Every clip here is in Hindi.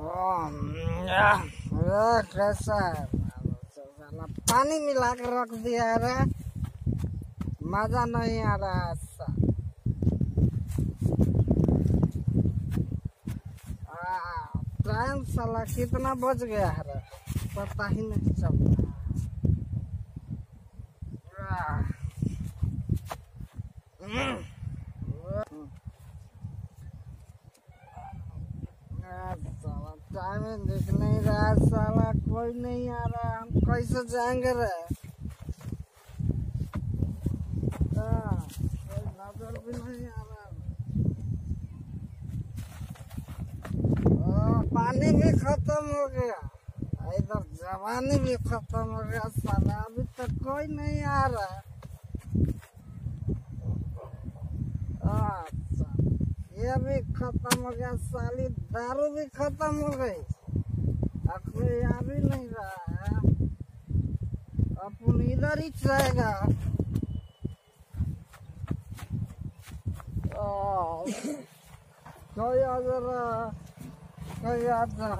कैसा है साला, पानी मिला कर रख दिया है रे, मजा नहीं आ रहा है। टाइम साला कितना बज गया है रे, पता ही नहीं चल रहा। साला टाइम दिख नहीं रहा, साला कोई नहीं आ रहा, हम कैसे जाएंगे रे? कोई नजर भी नहीं आ रहा। पानी भी खत्म हो गया, इधर जवानी भी खत्म हो गया, साला अभी तक कोई नहीं आ रहा। ये भी खत्म हो गया, साली दारू भी खत्म हो गई, अब कोई आ भी नहीं रहा है। अपन इधर ही रहेगा। कोई आ जरा, कोई आ जा,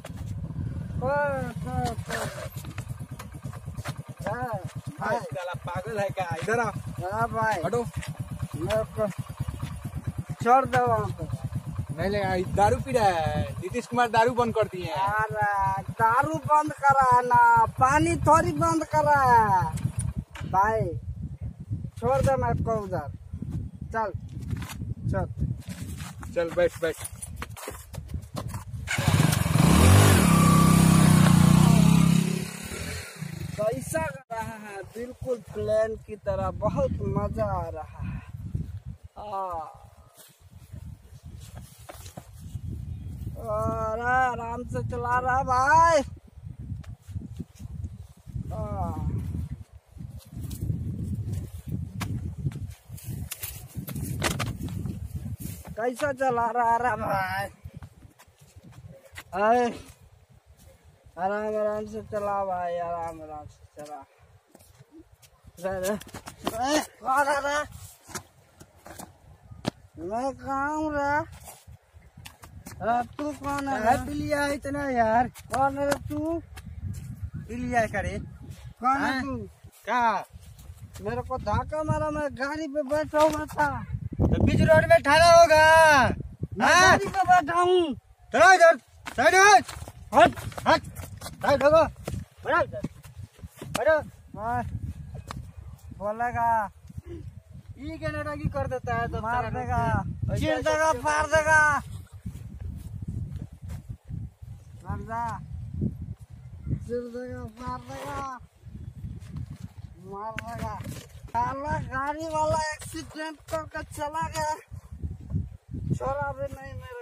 भाई साला पागल है क्या? इधर आ। हाँ भाई हटो, मेरे को छोड़ दो वहाँ पे। नहीं ले, दारू पी रहा है। नीतीश कुमार दारू बंद कर दिए हैं। अरे दारू बंद करा है ना, पानी थोड़ी बंद करा है भाई। छोड़ दे मेरे को उधर, चल चल चल बैठ बैठ। कैसा रहा है? बिल्कुल प्लेन की तरह, बहुत मजा आ रहा है। और आराम से चला रहा भाई। कैसा चला रहा भाई? आराम आराम से चला भाई, आराम आराम से चला। मैं कहाँ हूँ रे? तू कौन है? पिलिया है इतना यार। कौन है तू? पिलिया है करे। कौन है तू? क्या? मेरे को धक्का मारा, मैं गाड़ी पे बैठा हुआ था। तो बीच रोड में ठहरा होगा। मैं गाड़ी पे बैठा हूँ। चलो इधर, साइड हट हट हट, साइड होगा। बैठो बैठो। बोलेगा ये क्या नाटकी कर देता है? तो मार देगा, चीर देगा, फाड़ देगा। मर जा, चीर देगा, फाड़ देगा, मार देगा। साला गाड़ी वाला एक्सीडेंट करके चला गया, छोड़ा भी नहीं मेरा।